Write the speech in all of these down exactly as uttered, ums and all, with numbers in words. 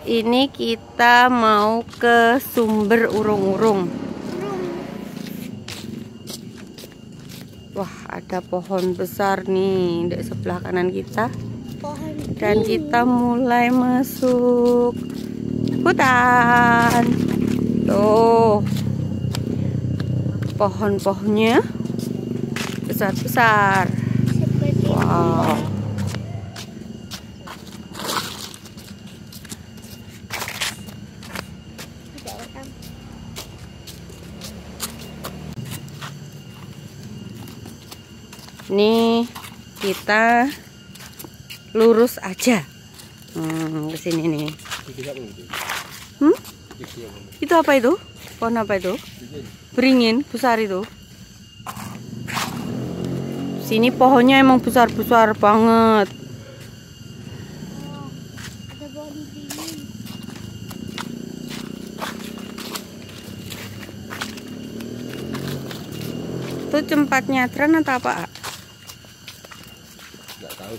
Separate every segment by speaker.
Speaker 1: Ini kita mau ke sumber urung-urung. Wah, ada pohon besar nih di sebelah kanan kita. Dan kita mulai masuk hutan. Tuh, pohon-pohonnya besar-besar. Wow. Ini kita lurus aja. Hmm, kesini nih. Hmm? Itu apa itu? Pohon apa itu? Beringin besar itu. Sini pohonnya emang besar-besar banget. Itu tempat nyadran atau apa?
Speaker 2: Nggak tahu.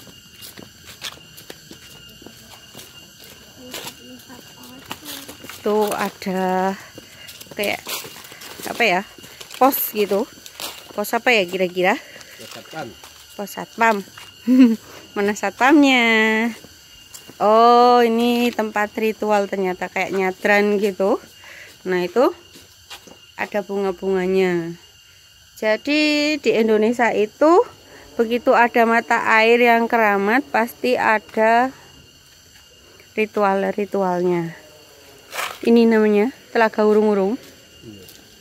Speaker 1: Tuh ada kayak apa ya, pos gitu. Pos apa ya kira-kira?
Speaker 2: Satpam.
Speaker 1: Pos satpam. Mana satpamnya? Oh, ini tempat ritual ternyata, kayak nyadran gitu. Nah, itu ada bunga-bunganya. Jadi di Indonesia itu begitu ada mata air yang keramat, pasti ada ritual-ritualnya. Ini namanya Telaga Urung-Urung.
Speaker 2: Iya.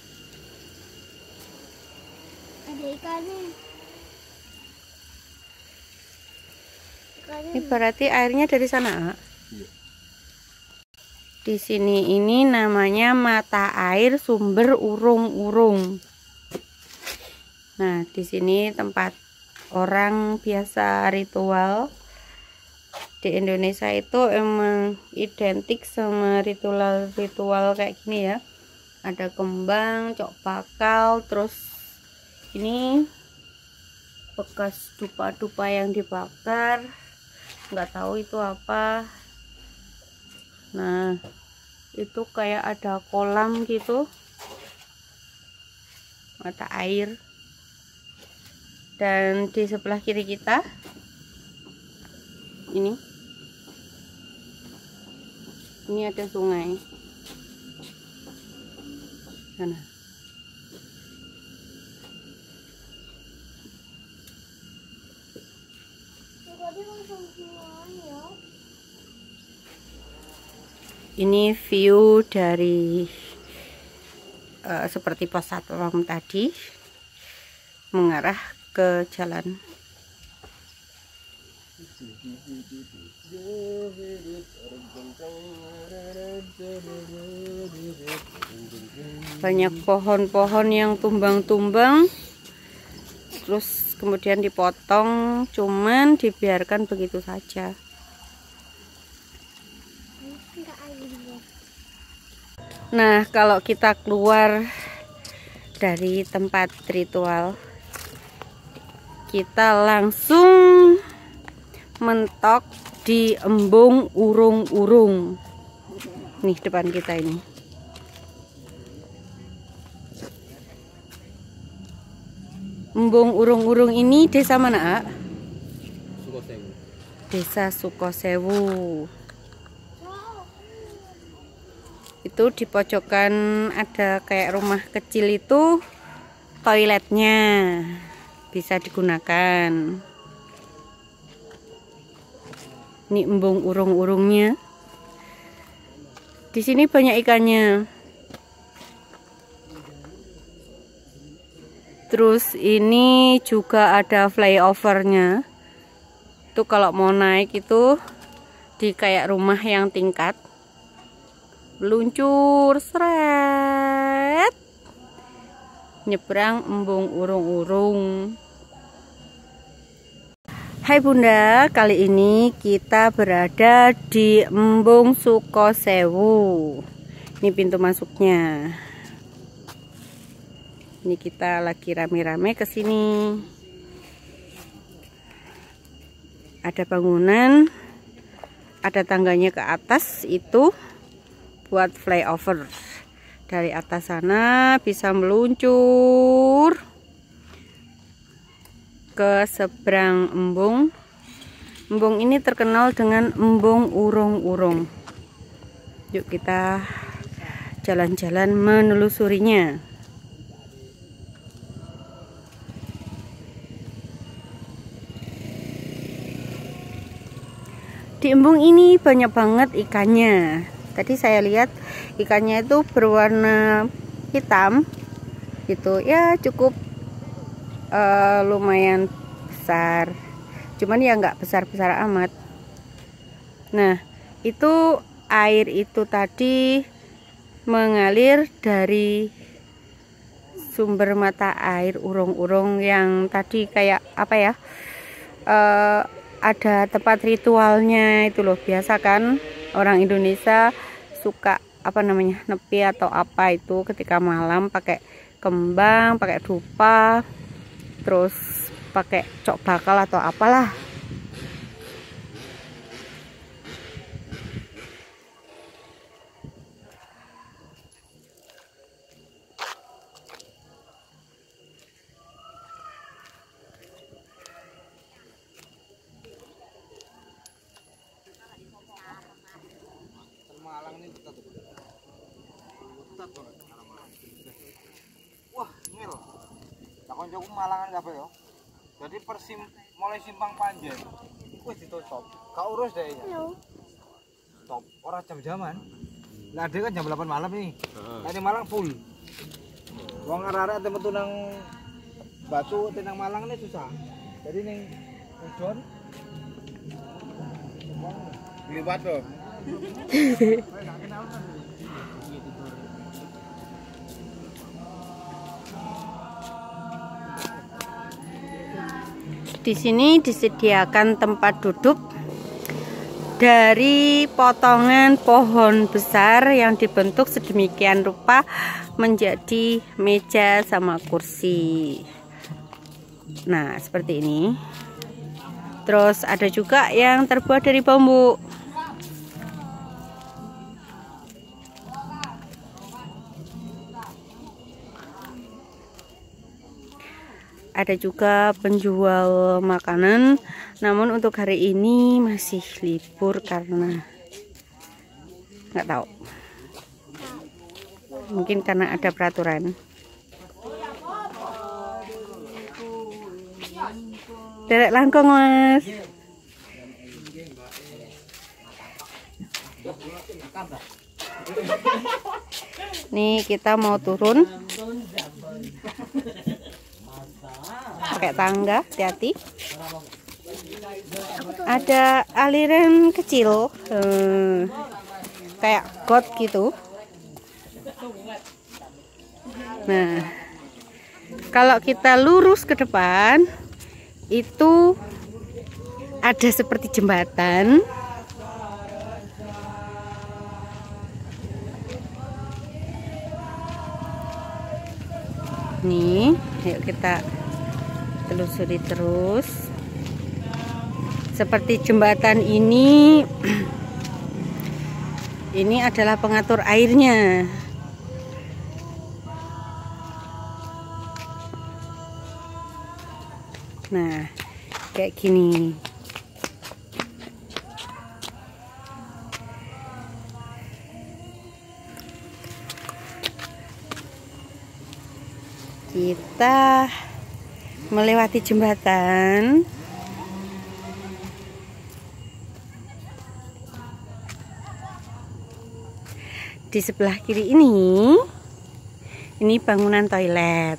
Speaker 3: Ada ikannya. Ikannya.
Speaker 1: Ini berarti airnya dari sana.
Speaker 2: Iya.
Speaker 1: Di sini ini namanya mata air sumber urung-urung. Nah, di sini tempat orang biasa ritual. Di Indonesia itu emang identik sama ritual-ritual kayak gini ya. Ada kembang, cok bakal, terus ini bekas dupa-dupa yang dibakar. Nggak tahu itu apa. Nah, itu kayak ada kolam gitu, mata air. Dan di sebelah kiri kita ini ini ada sungai sana. Ini view dari uh, seperti pos satpam tadi mengarah ke jalan. Banyak pohon-pohon yang tumbang-tumbang, terus kemudian dipotong, cuman dibiarkan begitu saja. Nah, kalau kita keluar dari tempat ritual, kita langsung mentok di embung urung-urung. Nih depan kita ini. Embung urung-urung ini desa mana, A?
Speaker 2: Sukosewu.
Speaker 1: Desa Sukosewu. Itu di pojokan ada kayak rumah kecil itu, toiletnya bisa digunakan. Ini embung urung-urungnya. Di sini banyak ikannya. Terus ini juga ada flyovernya. Itu kalau mau naik itu di kayak rumah yang tingkat. Meluncur seret, nyebrang embung urung-urung. Hai Bunda, kali ini kita berada di Embung Sukosewu. Ini pintu masuknya. Ini kita lagi rame-rame ke sini. Ada bangunan, ada tangganya ke atas itu buat flyover. Dari atas sana bisa meluncur ke seberang embung. Embung ini terkenal dengan embung urung-urung. Yuk kita jalan-jalan menelusurinya. Di embung ini banyak banget ikannya. Tadi saya lihat ikannya itu berwarna hitam. Gitu ya, cukup uh, lumayan besar. Cuman ya nggak besar-besar amat. Nah, itu air itu tadi mengalir dari sumber mata air urung-urung yang tadi kayak apa ya? Uh, ada tempat ritualnya itu loh. Biasa kan orang Indonesia suka apa namanya nepi atau apa itu ketika malam pakai kembang, pakai dupa, terus pakai cok bakal atau apalah.
Speaker 4: Wah, ngel. Takon joku Malangan kabeh yo. Jadi persim mulai simpang Panjen. Iku wis ditutup. Gak urus deh ya. Stop. Ora jam-jaman. Lah kan jam delapan malam nih. Lah di Malang full. Wong arek-arek ate metu nang Batu tenang Malang ini susah. Jadi ning Udon liwat loh.
Speaker 1: Di sini disediakan tempat duduk dari potongan pohon besar yang dibentuk sedemikian rupa menjadi meja sama kursi. Nah, seperti ini. Terus ada juga yang terbuat dari bambu. Ada juga penjual makanan, namun untuk hari ini masih libur karena nggak tahu, mungkin karena ada peraturan. Derek langkong mas. Nih kita mau turun. Pakai tangga, hati-hati. Ada aliran kecil, hmm, kayak got gitu. Nah, kalau kita lurus ke depan, itu ada seperti jembatan. Nih, yuk kita telusuri terus. Seperti jembatan ini, ini adalah pengatur airnya. Nah, kayak gini. Kita melewati jembatan. Di sebelah kiri ini, ini bangunan toilet.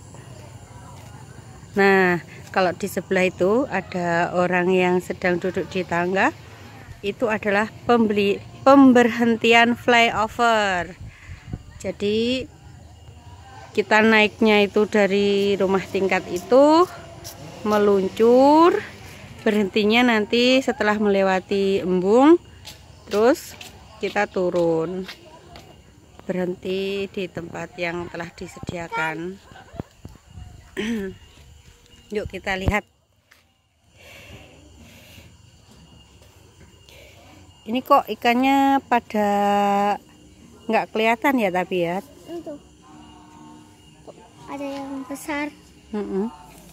Speaker 1: Nah, kalau di sebelah itu ada orang yang sedang duduk di tangga. Itu adalah pembeli pemberhentian flyover. Jadi kita naiknya itu dari rumah tingkat itu meluncur, berhentinya nanti setelah melewati embung, terus kita turun, berhenti di tempat yang telah disediakan. Yuk kita lihat. Ini kok ikannya pada nggak kelihatan ya tapi ya.
Speaker 3: Itu. Ada yang besar.
Speaker 1: Mm-mm.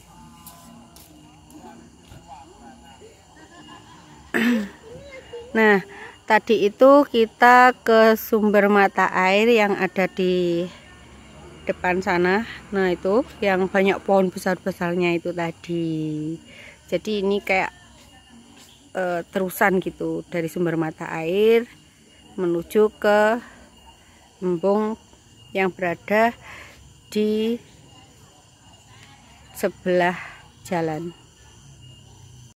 Speaker 1: Nah, tadi itu kita ke sumber mata air yang ada di depan sana. Nah, itu yang banyak pohon besar-besarnya itu tadi. Jadi ini kayak e, terusan gitu dari sumber mata air menuju ke embung yang berada di sebelah jalan.